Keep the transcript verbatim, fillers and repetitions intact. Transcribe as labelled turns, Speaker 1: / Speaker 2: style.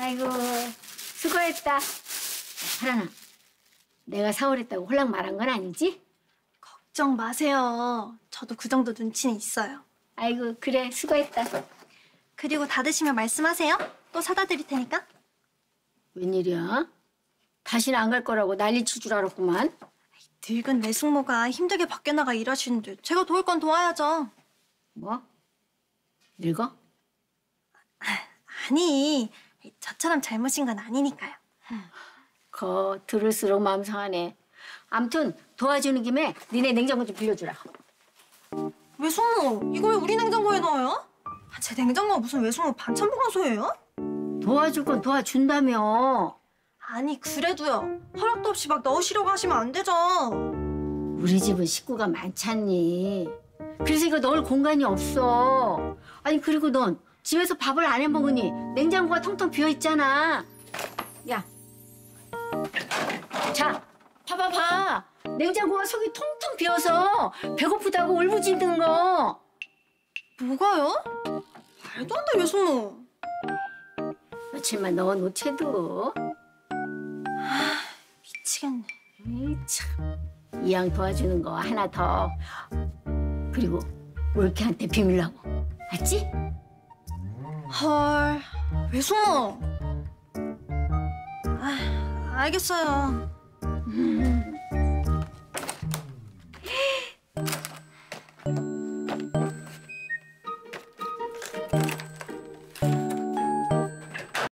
Speaker 1: 아이고, 수고했다. 하란아, 내가 사오랬다고 홀랑 말한 건 아니지?
Speaker 2: 걱정 마세요. 저도 그 정도 눈치는 있어요.
Speaker 1: 아이고, 그래, 수고했다.
Speaker 2: 그리고 다 드시면 말씀하세요. 또 사다 드릴 테니까.
Speaker 1: 웬일이야? 다시는 안 갈 거라고 난리칠 줄 알았구만.
Speaker 2: 늙은 외숙모가 힘들게 밖에 나가 일하시는데 제가 도울 건 도와야죠.
Speaker 1: 뭐? 늙어?
Speaker 2: 아니, 저처럼 젊으신 건 아니니까요.
Speaker 1: 거 들을수록 마음 상하네. 암튼 도와주는 김에 니네 냉장고 좀 빌려주라.
Speaker 2: 외숙모, 이거 왜 우리 냉장고에 넣어요? 제 냉장고가 무슨 외숙모 반찬 보관소예요?
Speaker 1: 도와줄 건 도와준다며.
Speaker 2: 아니, 그래도요. 허락도 없이 막 넣으시려고 하시면 안 되죠.
Speaker 1: 우리 집은 식구가 많잖니. 그래서 이거 넣을 공간이 없어. 아니 그리고 넌 집에서 밥을 안 해먹으니 냉장고가 텅텅 비어있잖아. 야, 자, 봐봐봐. 냉장고가 속이 텅텅 비어서 배고프다고 울부짖는 거.
Speaker 2: 뭐가요? 말도 안 돼, 외숙모.
Speaker 1: 며칠만 넣어놓채도.
Speaker 2: 미치겠네.
Speaker 1: 에이, 참. 이왕 도와주는 거 하나 더. 그리고 올케한테 비밀라고. 알지?
Speaker 2: 헐, 외숙모. 아, 알겠어요.
Speaker 1: 음.